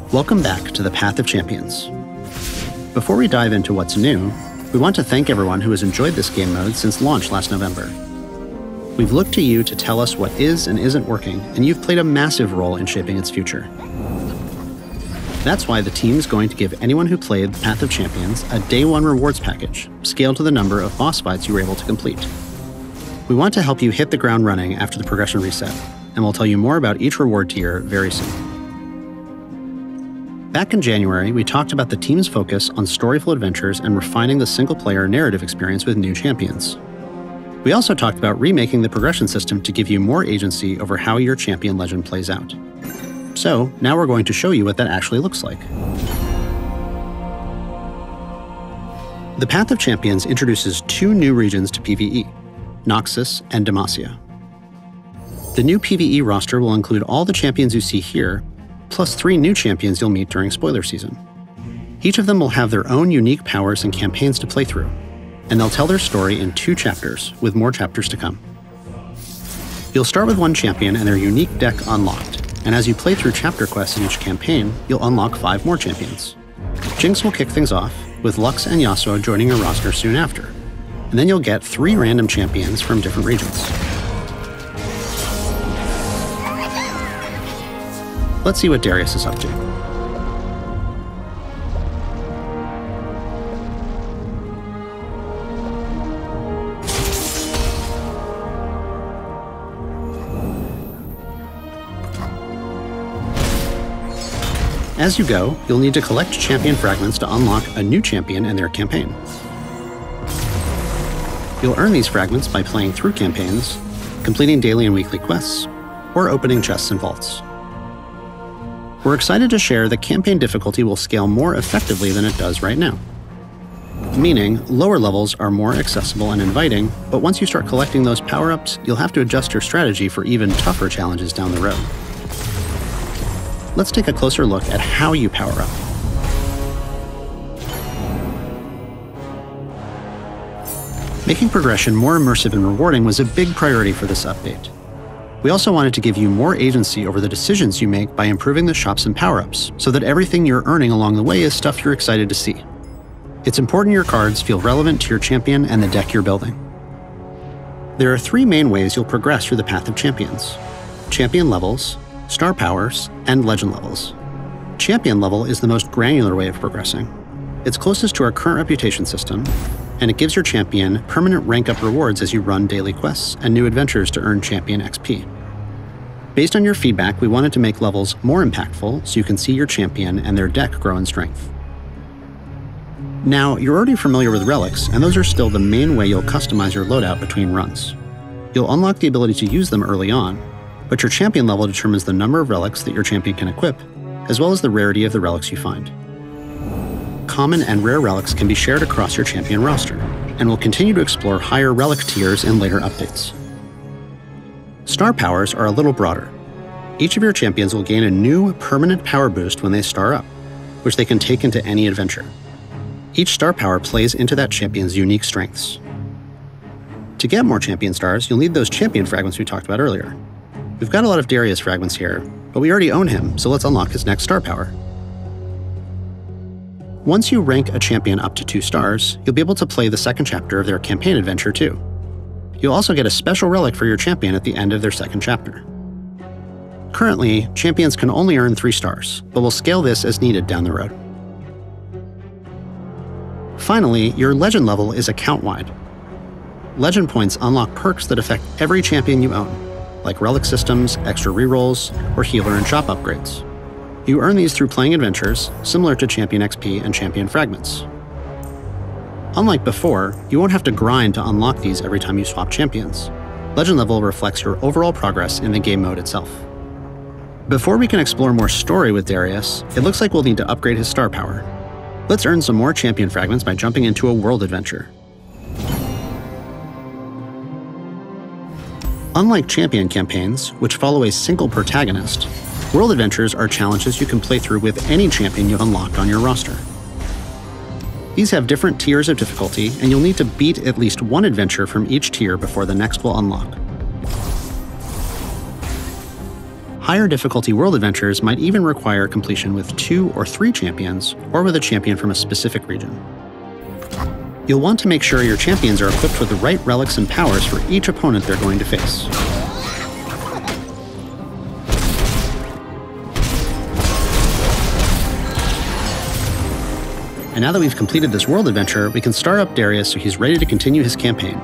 Welcome back to the Path of Champions. Before we dive into what's new, we want to thank everyone who has enjoyed this game mode since launch last November. We've looked to you to tell us what is and isn't working, and you've played a massive role in shaping its future. That's why the team's going to give anyone who played the Path of Champions a Day 1 rewards package, scaled to the number of boss fights you were able to complete. We want to help you hit the ground running after the progression reset, and we'll tell you more about each reward tier very soon. Back in January, we talked about the team's focus on storyful adventures and refining the single-player narrative experience with new champions. We also talked about remaking the progression system to give you more agency over how your champion legend plays out. So, now we're going to show you what that actually looks like. The Path of Champions introduces 2 new regions to PvE, Noxus and Demacia. The new PvE roster will include all the champions you see here, plus 3 new champions you'll meet during spoiler season. Each of them will have their own unique powers and campaigns to play through, and they'll tell their story in 2 chapters, with more chapters to come. You'll start with 1 champion and their unique deck unlocked, and as you play through chapter quests in each campaign, you'll unlock 5 more champions. Jinx will kick things off, with Lux and Yasuo joining your roster soon after, and then you'll get 3 random champions from different regions. Let's see what Darius is up to. As you go, you'll need to collect champion fragments to unlock a new champion and their campaign. You'll earn these fragments by playing through campaigns, completing daily and weekly quests, or opening chests and vaults. We're excited to share that campaign difficulty will scale more effectively than it does right now. Meaning, lower levels are more accessible and inviting, but once you start collecting those power-ups, you'll have to adjust your strategy for even tougher challenges down the road. Let's take a closer look at how you power up. Making progression more immersive and rewarding was a big priority for this update. We also wanted to give you more agency over the decisions you make by improving the shops and power-ups, so that everything you're earning along the way is stuff you're excited to see. It's important your cards feel relevant to your champion and the deck you're building. There are 3 main ways you'll progress through the Path of Champions: champion levels, star powers, and legend levels. Champion level is the most granular way of progressing. It's closest to our current reputation system, and it gives your champion permanent rank-up rewards as you run daily quests and new adventures to earn champion XP. Based on your feedback, we wanted to make levels more impactful so you can see your champion and their deck grow in strength. Now, you're already familiar with relics, and those are still the main way you'll customize your loadout between runs. You'll unlock the ability to use them early on, but your champion level determines the number of relics that your champion can equip, as well as the rarity of the relics you find. Common and rare relics can be shared across your champion roster, and we'll continue to explore higher relic tiers in later updates. Star powers are a little broader. Each of your champions will gain a new permanent power boost when they star up, which they can take into any adventure. Each star power plays into that champion's unique strengths. To get more champion stars, you'll need those champion fragments we talked about earlier. We've got a lot of Darius fragments here, but we already own him, so let's unlock his next star power. Once you rank a champion up to 2 stars, you'll be able to play the second chapter of their campaign adventure too. You'll also get a special relic for your champion at the end of their second chapter. Currently, champions can only earn 3 stars, but we'll scale this as needed down the road. Finally, your legend level is account-wide. Legend points unlock perks that affect every champion you own, like relic systems, extra rerolls, or healer and shop upgrades. You earn these through playing adventures, similar to Champion XP and Champion Fragments. Unlike before, you won't have to grind to unlock these every time you swap champions. Legend level reflects your overall progress in the game mode itself. Before we can explore more story with Darius, it looks like we'll need to upgrade his star power. Let's earn some more champion fragments by jumping into a world adventure. Unlike champion campaigns, which follow a single protagonist, world adventures are challenges you can play through with any champion you've unlocked on your roster. These have different tiers of difficulty, and you'll need to beat at least 1 adventure from each tier before the next will unlock. Higher difficulty world adventures might even require completion with 2 or 3 champions, or with a champion from a specific region. You'll want to make sure your champions are equipped with the right relics and powers for each opponent they're going to face. And now that we've completed this world adventure, we can start up Darius so he's ready to continue his campaign.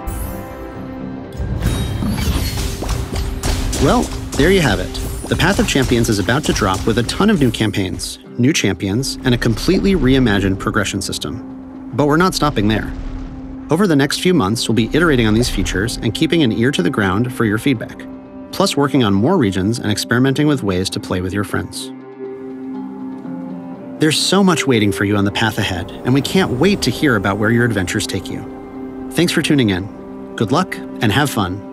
Well, there you have it. The Path of Champions is about to drop with a ton of new campaigns, new champions, and a completely reimagined progression system. But we're not stopping there. Over the next few months, we'll be iterating on these features and keeping an ear to the ground for your feedback, plus working on more regions and experimenting with ways to play with your friends. There's so much waiting for you on the path ahead, and we can't wait to hear about where your adventures take you. Thanks for tuning in. Good luck and have fun.